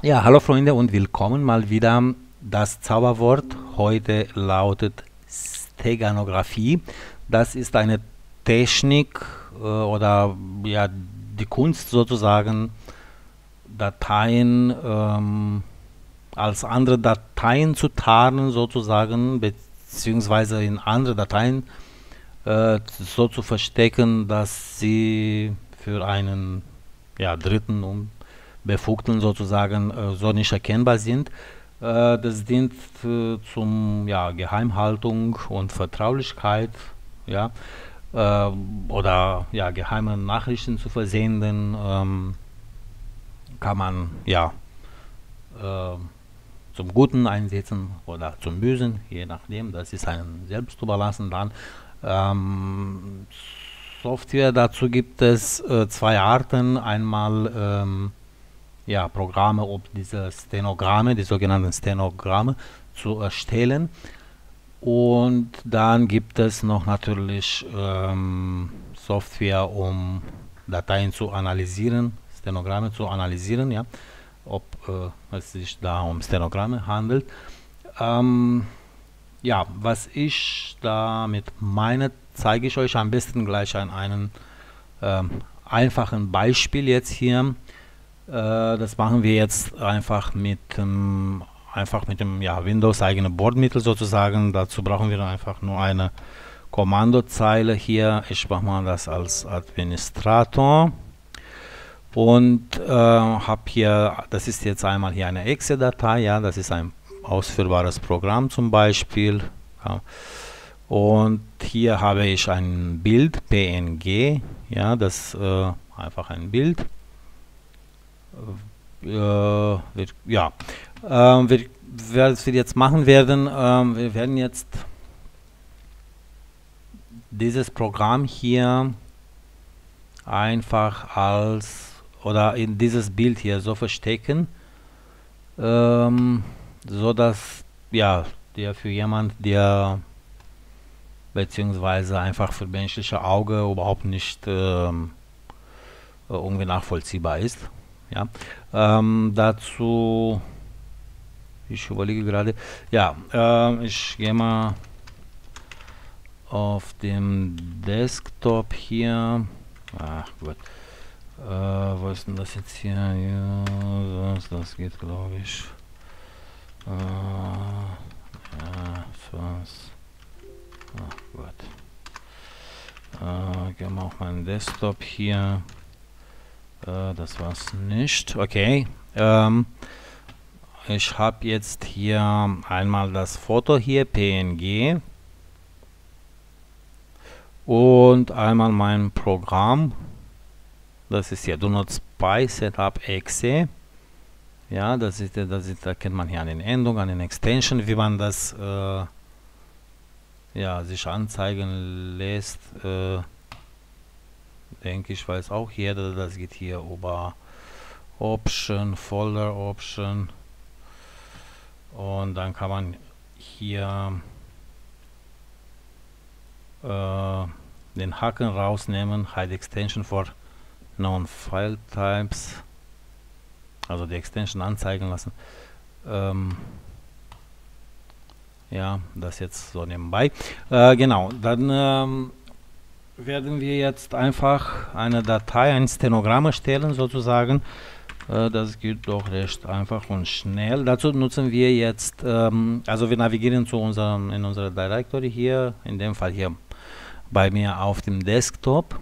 Ja, hallo Freunde und willkommen mal wieder. Das Zauberwort heute lautet Steganographie. Das ist eine Technik oder ja, die Kunst sozusagen, Dateien als andere Dateien zu tarnen sozusagen, beziehungsweise in andere Dateien so zu verstecken, dass sie für einen Dritten und Befugten sozusagen so nicht erkennbar sind. Das dient zum Geheimhaltung und Vertraulichkeit, ja, oder ja, geheime Nachrichten zu versenden, kann man äh, zum Guten einsetzen oder zum Bösen, je nachdem. Das ist einem selbst überlassen dann. Ähm, Software dazu gibt es zwei Arten. Einmal Programme, um diese Stenogramme, die sogenannten Stenogramme zu erstellen. Und dann gibt es noch natürlich Software, um Dateien zu analysieren, Stenogramme zu analysieren, ja, ob es sich da um Stenogramme handelt. Ähm, was ich damit meine, zeige ich euch am besten gleich an einem einfachen Beispiel jetzt hier. Das machen wir jetzt einfach mit dem Windows eigene Bordmittel sozusagen. Dazu brauchen wir einfach nur eine Kommandozeile hier. Ich mache mal das als Administrator und habe hier, das ist jetzt einmal hier eine Exe-Datei, ja, das ist ein ausführbares Programm zum Beispiel. Ja. Und hier habe ich ein Bild, PNG, ja, das einfach ein Bild. Was wir jetzt machen werden, wir werden jetzt dieses Programm hier einfach oder in dieses Bild hier so verstecken, so dass der für jemand, der beziehungsweise einfach für menschliche Auge überhaupt nicht irgendwie nachvollziehbar ist. Ja, dazu, ich überlege gerade, ich gehe mal auf dem Desktop hier. Ach Gott, wo ist denn das jetzt hier? Ja, das geht, glaube ich. Ach Gott. Gehen wir auf meinen Desktop hier. Das war's nicht. Okay. Ich habe jetzt hier einmal das Foto hier, PNG. Und einmal mein Programm. Das ist hier Do Not Spy Setup Exe. Ja, da kennt man hier an den Endungen, an den Extension, wie man das sich anzeigen lässt. Denke ich, weiß auch jeder. Das geht hier über Option, Folder Option. Und dann kann man hier den Haken rausnehmen, Hide Extension for Known File Types, also die Extension anzeigen lassen. Das jetzt so nebenbei. Genau, dann werden wir jetzt einfach eine Datei, ein Stenogramm erstellen sozusagen. Das geht doch recht einfach und schnell. Dazu nutzen wir jetzt, also wir navigieren in unserer Directory hier, in dem Fall hier bei mir auf dem Desktop.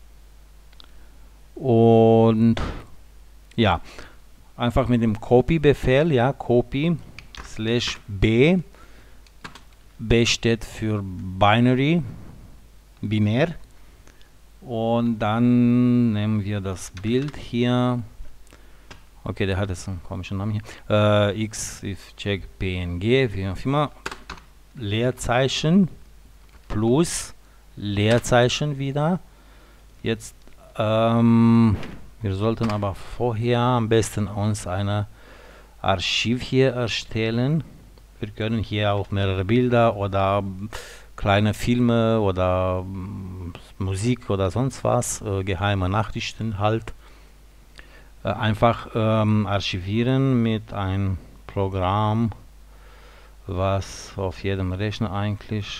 Und ja, einfach mit dem Copy-Befehl, ja, Copy /B. B steht für Binary, binär. Und dann nehmen wir das Bild hier. Okay, der hat jetzt einen komischen Namen hier. X, if check PNG, wie auch immer. Leerzeichen plus Leerzeichen wieder. Jetzt, wir sollten aber vorher am besten uns ein Archiv hier erstellen. Wir können hier auch mehrere Bilder oder kleine Filme oder Musik oder sonst was, geheime Nachrichten halt einfach archivieren mit einem Programm, was auf jedem Rechner eigentlich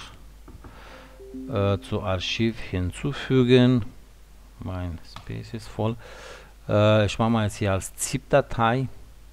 zu Archiv hinzufügen. Mein Space ist voll. Ich mache mal jetzt hier als ZIP-Datei.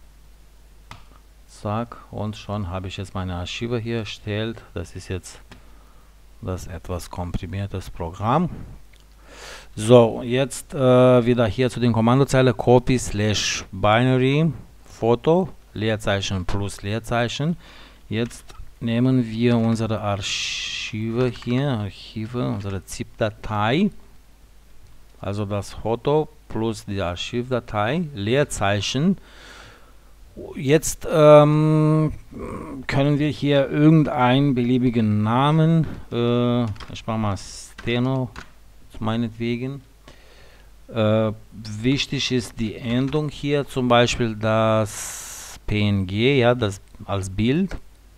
Zack, und schon habe ich jetzt meine Archive hier erstellt. Das ist jetzt das etwas komprimiertes Programm. So, jetzt wieder hier zu den Kommandozeile copy/binary Foto, Leerzeichen plus Leerzeichen. Jetzt nehmen wir unsere Archive hier, unsere ZIP-Datei, also das Foto plus die Archivdatei, Leerzeichen. Jetzt können wir hier irgendeinen beliebigen Namen, ich mache mal Steno meinetwegen. Wichtig ist die Endung hier, zum Beispiel das PNG, ja, das als Bild,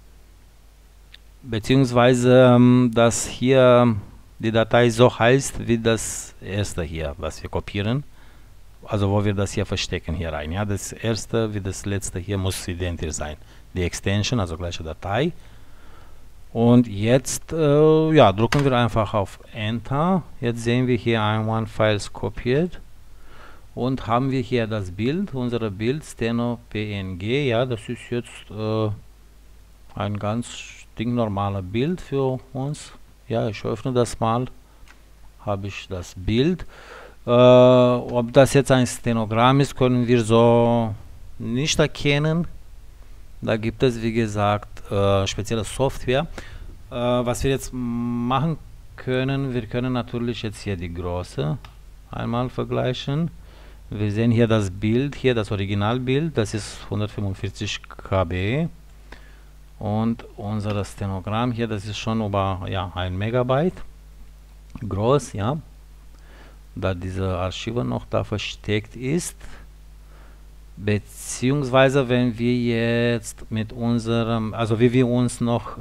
beziehungsweise dass hier die Datei so heißt wie das erste hier, was wir kopieren. Also wo wir das hier verstecken hier rein. Ja, das erste wie das letzte hier muss identisch sein. Die Extension, also gleiche Datei. Und jetzt ja, drücken wir einfach auf Enter. Jetzt sehen wir hier ein Files kopiert. Und haben wir hier das Bild, unser Bild Steno PNG. Ja, das ist jetzt ein ganz stinknormales Bild für uns. Ja, ich öffne das mal. Habe ich das Bild. Ob das jetzt ein Stenogramm ist, können wir so nicht erkennen. Da gibt es, wie gesagt, spezielle Software. Was wir jetzt machen können, wir können natürlich jetzt hier die Größe einmal vergleichen. Wir sehen hier das Bild, hier das Originalbild, das ist 145 KB. Und unser Stenogramm hier, das ist schon über 1 Megabyte groß, ja. Da diese Archive noch da versteckt ist, beziehungsweise wenn wir jetzt mit unserem, also wie wir uns noch,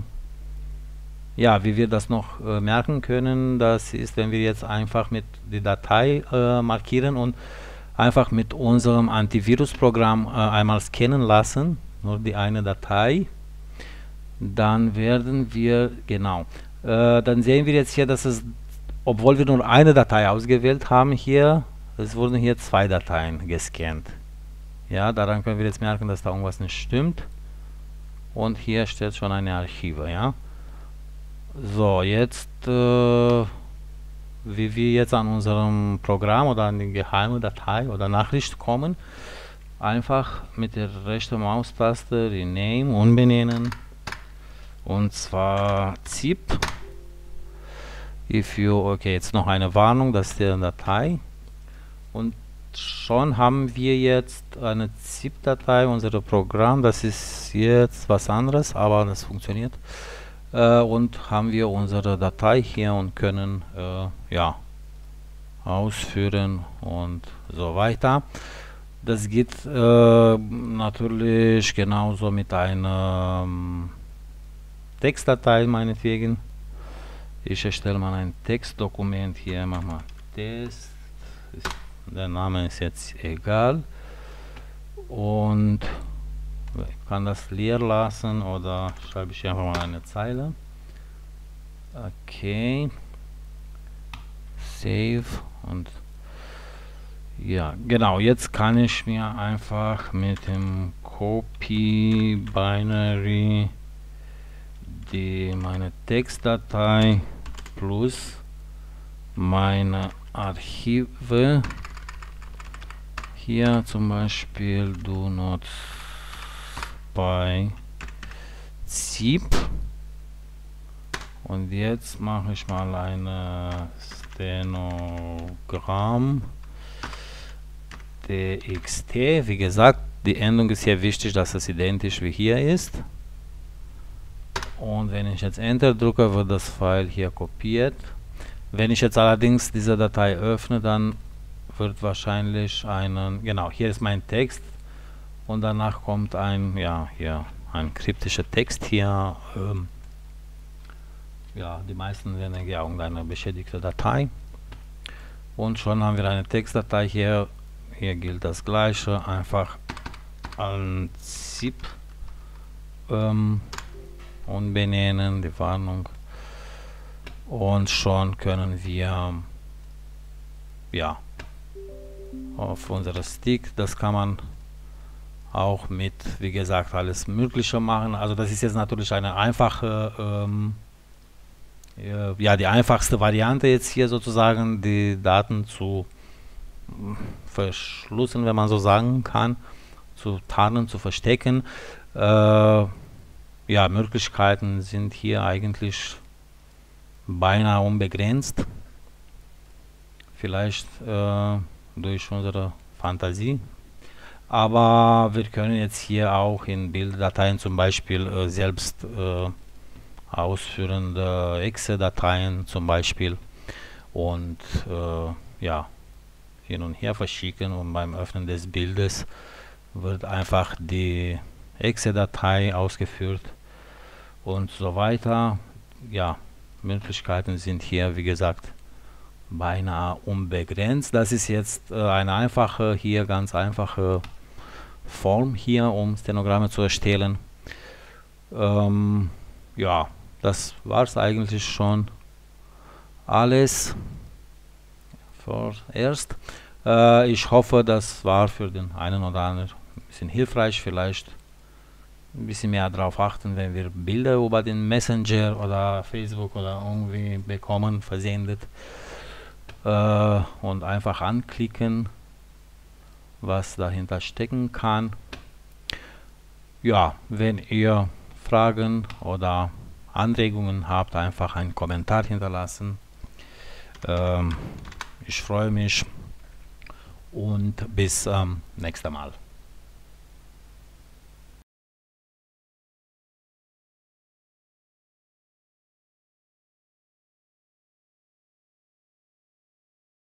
wie wir das noch merken können, das ist, wenn wir jetzt einfach mit die Datei markieren und einfach mit unserem Antivirusprogramm einmal scannen lassen, nur die eine Datei, dann werden wir, genau, dann sehen wir jetzt hier, dass es, obwohl wir nur eine Datei ausgewählt haben hier, es wurden hier 2 Dateien gescannt. Ja, daran können wir jetzt merken, dass da irgendwas nicht stimmt. Und hier steht schon eine Archive, ja. So, jetzt, wie wir jetzt an unserem Programm oder an die geheime Datei oder Nachricht kommen, einfach mit der rechten Maustaste Rename umbenennen. Und zwar ZIP. Okay, jetzt noch eine Warnung, das ist die Datei. Und schon haben wir jetzt eine ZIP-Datei, unser Programm, das ist jetzt was anderes, aber das funktioniert. Und haben wir unsere Datei hier und können ausführen und so weiter. Das geht natürlich genauso mit einer Textdatei meinetwegen. Ich erstelle mal ein Textdokument hier, mach mal Test. Der Name ist jetzt egal. Und ich kann das leer lassen oder schreibe ich einfach mal eine Zeile. Okay. Save und ja, genau, jetzt kann ich mir einfach mit dem Copy Binary meine Textdatei plus meine Archive hier zum Beispiel do not by ZIP und jetzt mache ich mal eine Stenogramm txt. Wie gesagt, die Endung ist hier wichtig, dass es identisch wie hier ist. Und wenn ich jetzt Enter drücke, wird das File hier kopiert. Wenn ich jetzt allerdings diese Datei öffne, dann wird wahrscheinlich genau, hier ist mein Text und danach kommt ein kryptischer Text hier. Die meisten werden irgendeine beschädigte Datei. Und schon haben wir eine Textdatei hier hier gilt das gleiche, einfach ein ZIP und benennen die Warnung, und schon können wir ja auf unserer Stick, das kann man auch mit, wie gesagt, alles Mögliche machen. Also das ist jetzt natürlich eine einfache ja, die einfachste Variante jetzt hier sozusagen, die Daten zu verschlüsseln, wenn man so sagen kann, zu tarnen, zu verstecken. Ja, Möglichkeiten sind hier eigentlich beinahe unbegrenzt. Vielleicht durch unsere Fantasie. Aber wir können jetzt hier auch in Bilddateien zum Beispiel selbst ausführende Exe-Dateien zum Beispiel und ja, hin und her verschicken, und beim Öffnen des Bildes wird einfach die Exe-Datei ausgeführt und so weiter. Ja, Möglichkeiten sind hier, wie gesagt, beinahe unbegrenzt. Das ist jetzt eine einfache, hier ganz einfache Form hier, um Stenogramme zu erstellen. Ja, das war es eigentlich schon alles vorerst. Ich hoffe, das war für den einen oder anderen ein bisschen hilfreich. Vielleicht ein bisschen mehr darauf achten, wenn wir Bilder über den Messenger oder Facebook oder irgendwie bekommen, versendet, und einfach anklicken, was dahinter stecken kann. Ja, wenn ihr Fragen oder Anregungen habt, einfach einen Kommentar hinterlassen. Ich freue mich und bis nächstes Mal.